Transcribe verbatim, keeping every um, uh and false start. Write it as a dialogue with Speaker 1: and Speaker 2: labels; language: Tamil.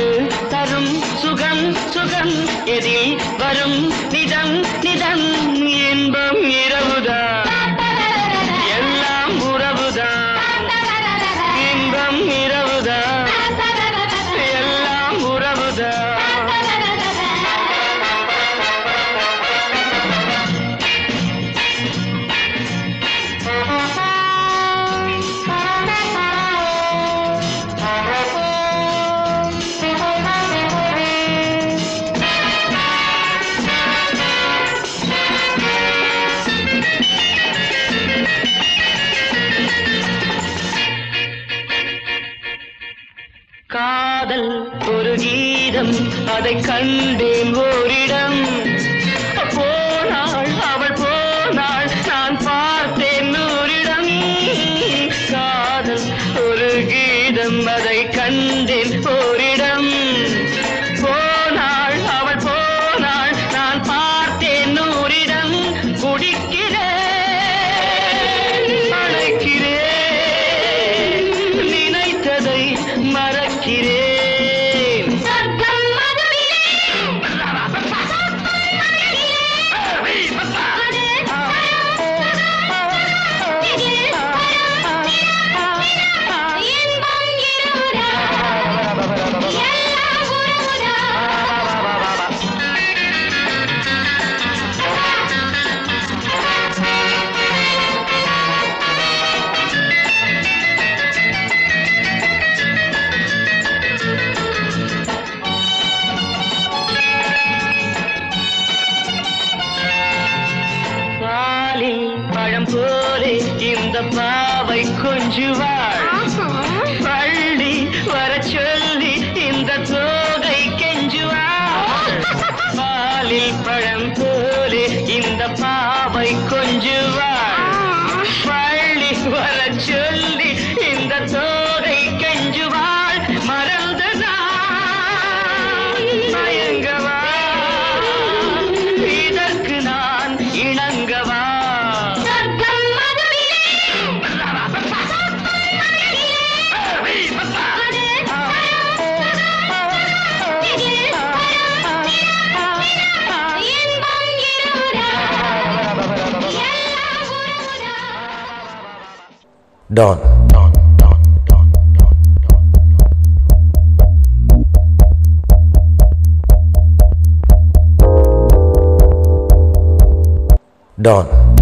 Speaker 1: அது தரும் சுகம் சுகம் எதில் வரும் நிதம் நிதம் இன்பம் இரவுதான் எல்லாம் உறவுதான் இன்பம் இரவுதான் எல்லாம் உறவுதான் காதல் ஒரு கீதம் அதை கண்டேன் ஓரிடம் போனாள் அவள் போனாள் நான் பார்த்தேன் நூறிடம் காதல் ஒரு கீதம் அதை கண்டேன் ஓரிடம் போனாள் அவள் போனாள் நான் பார்த்தேன் நூறிடம் குடிக்கிறேன் அழைக்கிறேன் நினைத்ததை மறக்கிறேன் பழம் போலே இந்த பாவை கொஞ்சுவாள் பள்ளி வர சொல்லி இந்த தோகை கெஞ்சுவாள் பாலில் பழம் போலே இந்த பாவை கொஞ்சுவாள் பள்ளி வர சொல்லி இந்த தோகை கெஞ்சுவாள் மறந்துதான் மயங்கவா இதற்கு நான் இணங்கவா
Speaker 2: Dawn. Dawn. Dawn. Dawn. Dawn. Dawn.